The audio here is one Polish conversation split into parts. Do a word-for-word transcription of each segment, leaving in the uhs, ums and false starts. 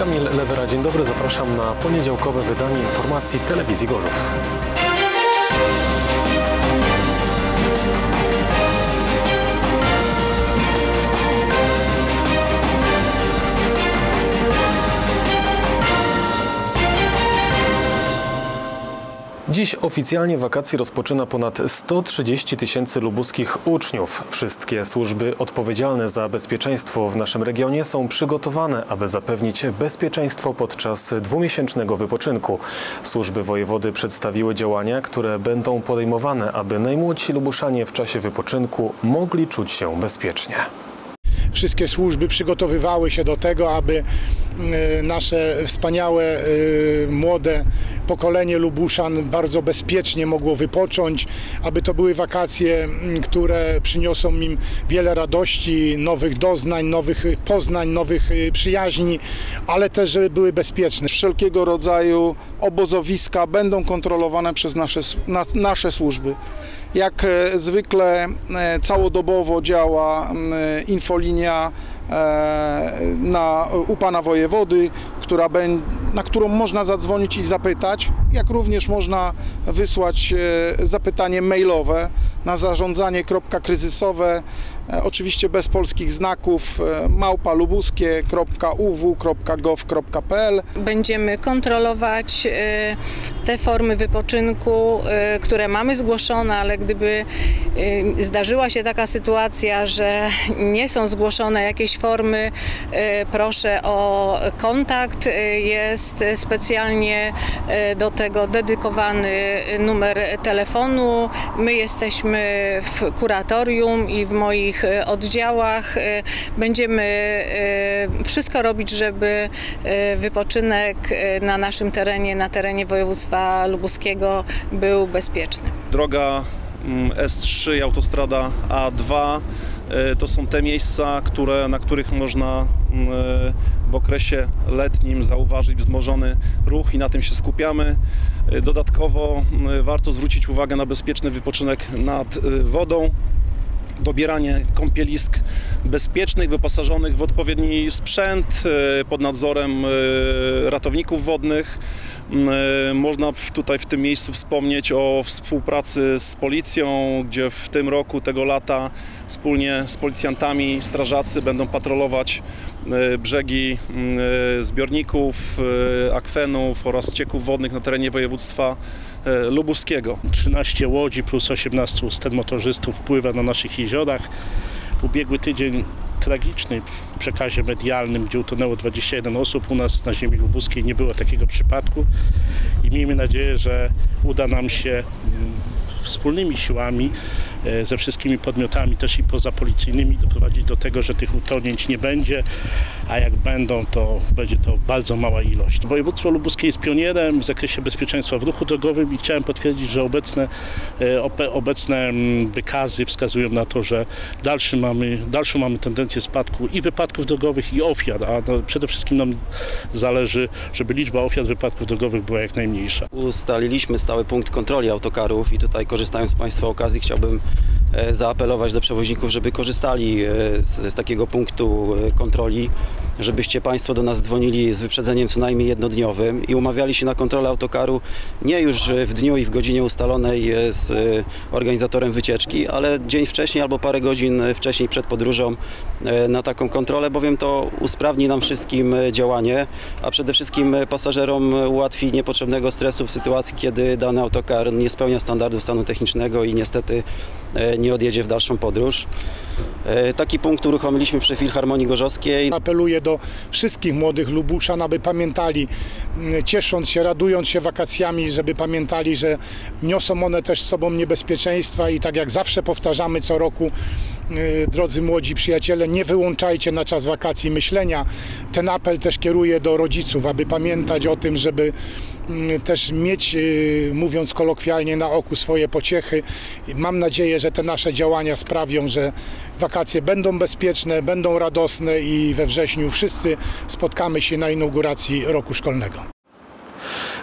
Kamil Lewera, dzień dobry. Zapraszam na poniedziałkowe wydanie informacji Telewizji Gorzów. Dziś oficjalnie wakacje rozpoczyna ponad sto trzydzieści tysięcy lubuskich uczniów. Wszystkie służby odpowiedzialne za bezpieczeństwo w naszym regionie są przygotowane, aby zapewnić bezpieczeństwo podczas dwumiesięcznego wypoczynku. Służby wojewody przedstawiły działania, które będą podejmowane, aby najmłodsi lubuszanie w czasie wypoczynku mogli czuć się bezpiecznie. Wszystkie służby przygotowywały się do tego, aby nasze wspaniałe, młode pokolenie Lubuszan bardzo bezpiecznie mogło wypocząć, aby to były wakacje, które przyniosą im wiele radości, nowych doznań, nowych poznań, nowych przyjaźni, ale też żeby były bezpieczne. Wszelkiego rodzaju obozowiska będą kontrolowane przez nasze, nasze służby. Jak zwykle całodobowo działa infolinia na, u pana wojewody, która be, na którą można zadzwonić i zapytać, jak również można wysłać zapytanie mailowe na zarządzanie kropka kryzysowe, oczywiście bez polskich znaków, małpa lubuskie kropka u w kropka gov kropka p l. Będziemy kontrolować te formy wypoczynku, które mamy zgłoszone, ale gdyby zdarzyła się taka sytuacja, że nie są zgłoszone jakieś formy, proszę o kontakt. Jest specjalnie do tego dedykowany numer telefonu. My jesteśmy w kuratorium i w moich oddziałach. Będziemy wszystko robić, żeby wypoczynek na naszym terenie, na terenie województwa lubuskiego był bezpieczny. Droga S trzy i autostrada A dwa to są te miejsca, które, na których można w okresie letnim zauważyć wzmożony ruch i na tym się skupiamy. Dodatkowo warto zwrócić uwagę na bezpieczny wypoczynek nad wodą. Dobieranie kąpielisk bezpiecznych, wyposażonych w odpowiedni sprzęt, pod nadzorem ratowników wodnych. Można tutaj w tym miejscu wspomnieć o współpracy z policją, gdzie w tym roku, tego lata wspólnie z policjantami strażacy będą patrolować brzegi zbiorników, akwenów oraz ścieków wodnych na terenie województwa lubuskiego. trzynaście łodzi plus osiemnastu stenmotorzystów wpływa na naszych jeziorach. Ubiegły tydzień tragiczny w przekazie medialnym, gdzie utonęło dwadzieścia jeden osób. U nas na ziemi lubuskiej nie było takiego przypadku i miejmy nadzieję, że uda nam się wspólnymi siłami, ze wszystkimi podmiotami też i pozapolicyjnymi doprowadzić do tego, że tych utonięć nie będzie, a jak będą, to będzie to bardzo mała ilość. Województwo lubuskie jest pionierem w zakresie bezpieczeństwa w ruchu drogowym i chciałem potwierdzić, że obecne, obecne wykazy wskazują na to, że dalszy mamy, dalszą mamy tendencję spadku i wypadków drogowych, i ofiar, a przede wszystkim nam zależy, żeby liczba ofiar wypadków drogowych była jak najmniejsza. Ustaliliśmy stały punkt kontroli autokarów i tutaj, korzystając z Państwa okazji, chciałbym zaapelować do przewoźników, żeby korzystali z, z takiego punktu kontroli, żebyście Państwo do nas dzwonili z wyprzedzeniem co najmniej jednodniowym i umawiali się na kontrolę autokaru nie już w dniu i w godzinie ustalonej z organizatorem wycieczki, ale dzień wcześniej albo parę godzin wcześniej przed podróżą na taką kontrolę, bowiem to usprawni nam wszystkim działanie, a przede wszystkim pasażerom ułatwi niepotrzebnego stresu w sytuacji, kiedy dany autokar nie spełnia standardów stanu technicznego i niestety nie odjedzie w dalszą podróż. Taki punkt uruchomiliśmy przy Filharmonii Gorzowskiej. Apeluję do wszystkich młodych Lubuszan, aby pamiętali, ciesząc się, radując się wakacjami, żeby pamiętali, że niosą one też z sobą niebezpieczeństwa i tak jak zawsze powtarzamy co roku, drodzy młodzi przyjaciele, nie wyłączajcie na czas wakacji myślenia. Ten apel też kieruję do rodziców, aby pamiętać o tym, żeby też mieć, mówiąc kolokwialnie, na oku swoje pociechy. Mam nadzieję, że te nasze działania sprawią, że wakacje będą bezpieczne, będą radosne i we wrześniu wszyscy spotkamy się na inauguracji roku szkolnego.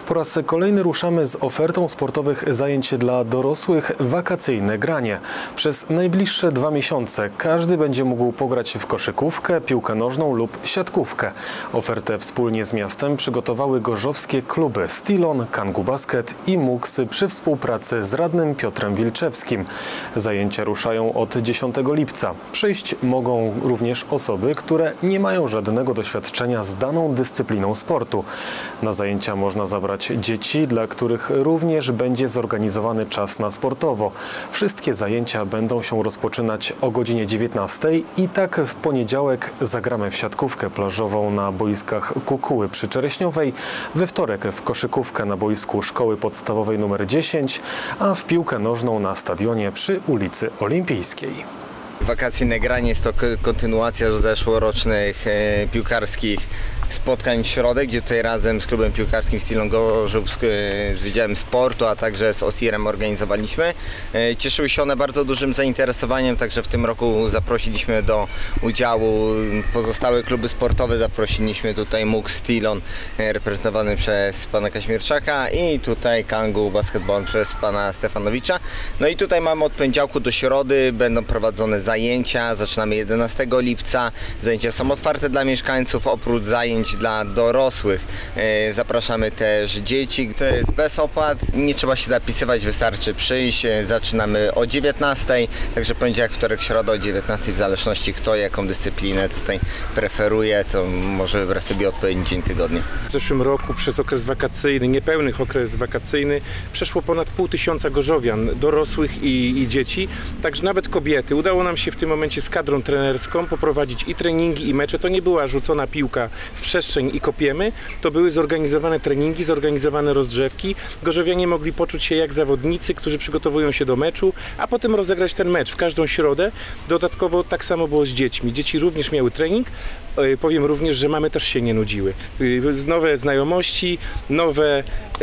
Po raz kolejny ruszamy z ofertą sportowych zajęć dla dorosłych Wakacyjne granie. Przez najbliższe dwa miesiące każdy będzie mógł pograć w koszykówkę, piłkę nożną lub siatkówkę. Ofertę wspólnie z miastem przygotowały gorzowskie kluby Stilon, Kangu Basket i Muksy przy współpracy z radnym Piotrem Wilczewskim. Zajęcia ruszają od dziesiątego lipca. Przyjść mogą również osoby, które nie mają żadnego doświadczenia z daną dyscypliną sportu. Na zajęcia można zabrać dzieci, dla których również będzie zorganizowany czas na sportowo. Wszystkie zajęcia będą się rozpoczynać o godzinie dziewiętnastej i tak w poniedziałek zagramy w siatkówkę plażową na boiskach Kukuły przy Czereśniowej, we wtorek w koszykówkę na boisku Szkoły Podstawowej nr dziesięć, a w piłkę nożną na stadionie przy ulicy Olimpijskiej. Wakacyjne granie jest to kontynuacja zeszłorocznych e, piłkarskich spotkań w środę, gdzie tutaj razem z klubem piłkarskim Stilon Gorzów, z Wydziałem Sportu, a także z OSIR-em organizowaliśmy. E, cieszyły się one bardzo dużym zainteresowaniem, także w tym roku zaprosiliśmy do udziału pozostałe kluby sportowe. Zaprosiliśmy tutaj Muks Stilon e, reprezentowany przez pana Kaźmierczaka i tutaj Kangu Basketball przez pana Stefanowicza. No i tutaj mamy od poniedziałku do środy, będą prowadzone zajęcia, zaczynamy jedenastego lipca. Zajęcia są otwarte dla mieszkańców, oprócz zajęć dla dorosłych. Zapraszamy też dzieci, to jest bez opłat, nie trzeba się zapisywać, wystarczy przyjść. Zaczynamy o dziewiętnastej, także poniedziałek, wtorek, środa o dziewiętnastej, w zależności kto jaką dyscyplinę tutaj preferuje, to może wybrać sobie odpowiedni dzień tygodnia. W zeszłym roku przez okres wakacyjny, niepełny okres wakacyjny, przeszło ponad pół tysiąca gorzowian, dorosłych i, i dzieci, także nawet kobiety. Udało nam się w tym momencie z kadrą trenerską poprowadzić i treningi, i mecze. To nie była rzucona piłka w przestrzeń i kopiemy, to były zorganizowane treningi, zorganizowane rozgrzewki. Gorzowianie mogli poczuć się jak zawodnicy, którzy przygotowują się do meczu, a potem rozegrać ten mecz w każdą środę. Dodatkowo tak samo było z dziećmi. Dzieci również miały trening. Powiem również, że mamy też się nie nudziły. Nowe znajomości, nowe,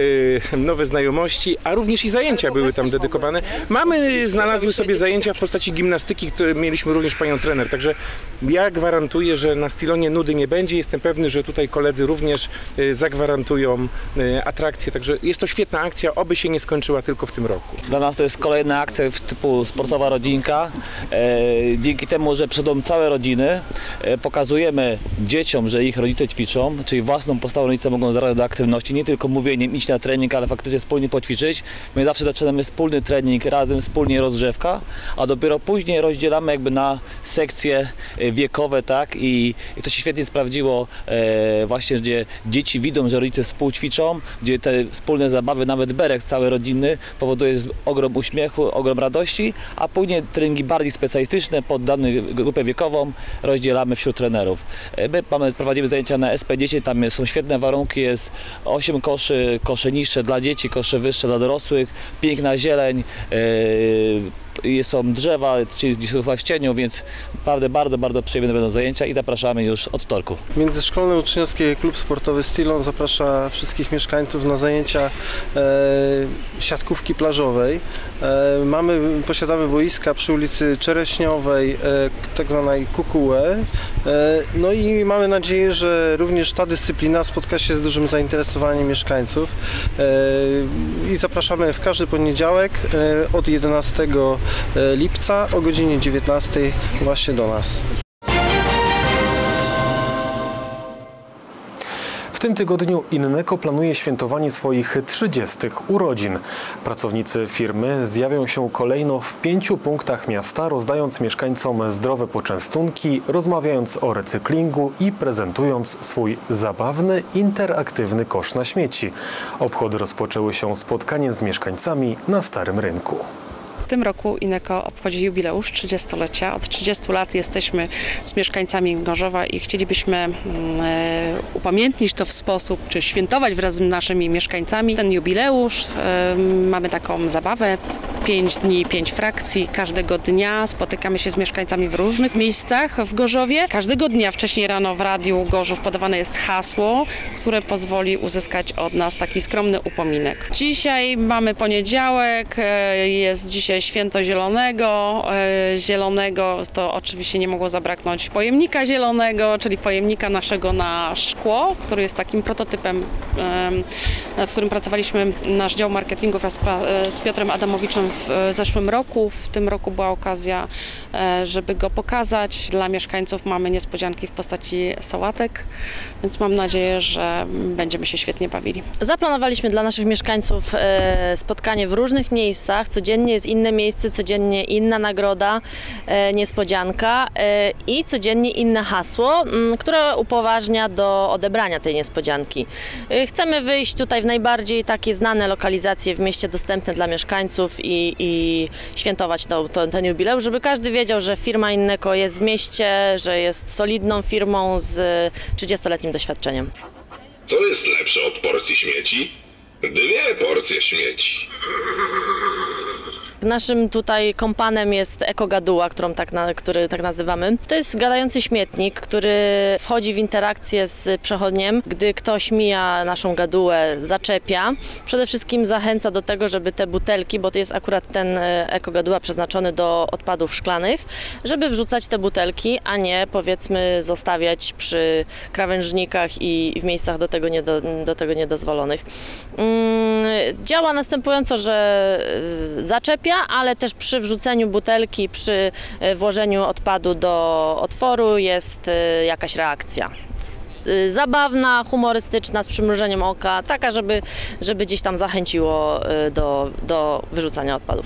nowe znajomości, a również i zajęcia były tam dedykowane. Mamy, znalazły sobie zajęcia w postaci gimnastyki, które mieliśmy również panią trener, także ja gwarantuję, że na Stilonie nudy nie będzie. Jestem pewny, że tutaj koledzy również zagwarantują atrakcję, także jest to świetna akcja, oby się nie skończyła tylko w tym roku. Dla nas to jest kolejna akcja typu sportowa rodzinka. Dzięki temu, że przyjdą całe rodziny, pokazujemy dzieciom, że ich rodzice ćwiczą, czyli własną postawą rodzice mogą zaraz do aktywności, nie tylko mówieniem idź na trening, ale faktycznie wspólnie poćwiczyć. My zawsze zaczynamy wspólny trening, razem wspólnie rozgrzewka, a dopiero później rozdzielamy jakby na sekcje wiekowe, tak? I, i to się świetnie sprawdziło e, właśnie, gdzie dzieci widzą, że rodzice współćwiczą, gdzie te wspólne zabawy, nawet berek cały rodzinny powoduje ogrom uśmiechu, ogrom radości, a później treningi bardziej specjalistyczne pod daną grupę wiekową rozdzielamy wśród trenerów. My mamy, prowadzimy zajęcia na S P dziesięć, tam są świetne warunki, jest osiem koszy, kosze niższe dla dzieci, kosze wyższe dla dorosłych, piękna zieleń, yy, są drzewa, czyli są w cieniu, więc naprawdę bardzo, bardzo przyjemne będą zajęcia i zapraszamy już od wtorku. Międzyszkolny Uczniowski Klub Sportowy Stilon zaprasza wszystkich mieszkańców na zajęcia e, siatkówki plażowej. E, mamy, posiadamy boiska przy ulicy Czereśniowej, e, tak zwanej Kukułę. E, no i mamy nadzieję, że również ta dyscyplina spotka się z dużym zainteresowaniem mieszkańców. E, I zapraszamy w każdy poniedziałek e, od jedenastego lipca o godzinie dziewiętnastej właśnie do nas. W tym tygodniu Inneko planuje świętowanie swoich trzydziestych urodzin. Pracownicy firmy zjawią się kolejno w pięciu punktach miasta, rozdając mieszkańcom zdrowe poczęstunki, rozmawiając o recyklingu i prezentując swój zabawny, interaktywny kosz na śmieci. Obchody rozpoczęły się spotkaniem z mieszkańcami na Starym Rynku. W tym roku Inneko obchodzi jubileusz trzydziestolecia. Od trzydziestu lat jesteśmy z mieszkańcami Gorzowa i chcielibyśmy e, upamiętnić to w sposób, czy świętować wraz z naszymi mieszkańcami ten jubileusz. E, mamy taką zabawę pięć dni, pięć frakcji. Każdego dnia spotykamy się z mieszkańcami w różnych miejscach w Gorzowie. Każdego dnia wcześniej rano w Radiu Gorzów podawane jest hasło, które pozwoli uzyskać od nas taki skromny upominek. Dzisiaj mamy poniedziałek, jest dzisiaj święto zielonego. Zielonego to oczywiście nie mogło zabraknąć pojemnika zielonego, czyli pojemnika naszego na szkło, który jest takim prototypem, nad którym pracowaliśmy nasz dział marketingu wraz z Piotrem Adamowiczem w zeszłym roku. W tym roku była okazja, żeby go pokazać. Dla mieszkańców mamy niespodzianki w postaci sałatek, więc mam nadzieję, że będziemy się świetnie bawili. Zaplanowaliśmy dla naszych mieszkańców spotkanie w różnych miejscach. Codziennie jest inne miejsce, codziennie inna nagroda, niespodzianka i codziennie inne hasło, które upoważnia do odebrania tej niespodzianki. Chcemy wyjść tutaj w najbardziej takie znane lokalizacje w mieście, dostępne dla mieszkańców i, i świętować to, to, ten jubileusz, żeby każdy wiedział, że firma Inneco jest w mieście, że jest solidną firmą z trzydziestoletnim doświadczeniem. Co jest lepsze od porcji śmieci? Dwie porcje śmieci. Naszym tutaj kompanem jest ekogaduła, którą tak na, który tak nazywamy. To jest gadający śmietnik, który wchodzi w interakcję z przechodniem. Gdy ktoś mija naszą gadułę, zaczepia. Przede wszystkim zachęca do tego, żeby te butelki, bo to jest akurat ten ekogaduła przeznaczony do odpadów szklanych, żeby wrzucać te butelki, a nie powiedzmy zostawiać przy krawężnikach i w miejscach do tego, niedo, do tego niedozwolonych. Działa następująco, że zaczepia, ale też przy wrzuceniu butelki, przy włożeniu odpadu do otworu jest jakaś reakcja. Zabawna, humorystyczna, z przymrużeniem oka, taka, żeby, żeby gdzieś tam zachęciło do, do wyrzucania odpadów.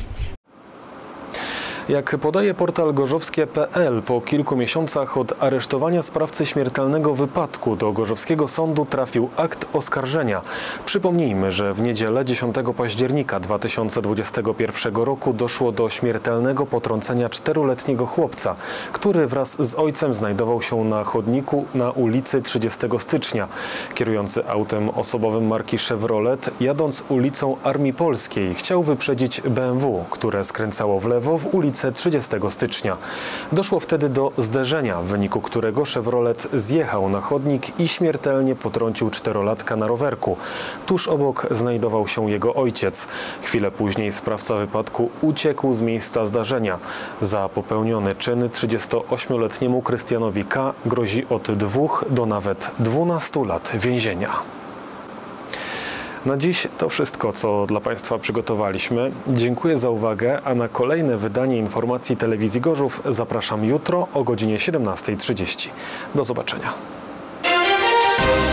Jak podaje portal gorzowskie kropka pe el, po kilku miesiącach od aresztowania sprawcy śmiertelnego wypadku do gorzowskiego sądu trafił akt oskarżenia. Przypomnijmy, że w niedzielę dziesiątego października dwa tysiące dwudziestego pierwszego roku doszło do śmiertelnego potrącenia czteroletniego chłopca, który wraz z ojcem znajdował się na chodniku na ulicy trzydziestego stycznia. Kierujący autem osobowym marki Chevrolet, jadąc ulicą Armii Polskiej, chciał wyprzedzić be em wu, które skręcało w lewo w ulicy trzydziestego stycznia. Doszło wtedy do zderzenia, w wyniku którego Chevrolet zjechał na chodnik i śmiertelnie potrącił czterolatka na rowerku. Tuż obok znajdował się jego ojciec. Chwilę później sprawca wypadku uciekł z miejsca zdarzenia. Za popełniony czyn trzydziestoośmioletniemu Krystianowi K. grozi od dwóch do nawet dwunastu lat więzienia. Na dziś to wszystko, co dla Państwa przygotowaliśmy. Dziękuję za uwagę, a na kolejne wydanie informacji Telewizji Gorzów zapraszam jutro o godzinie siedemnastej trzydzieści. Do zobaczenia.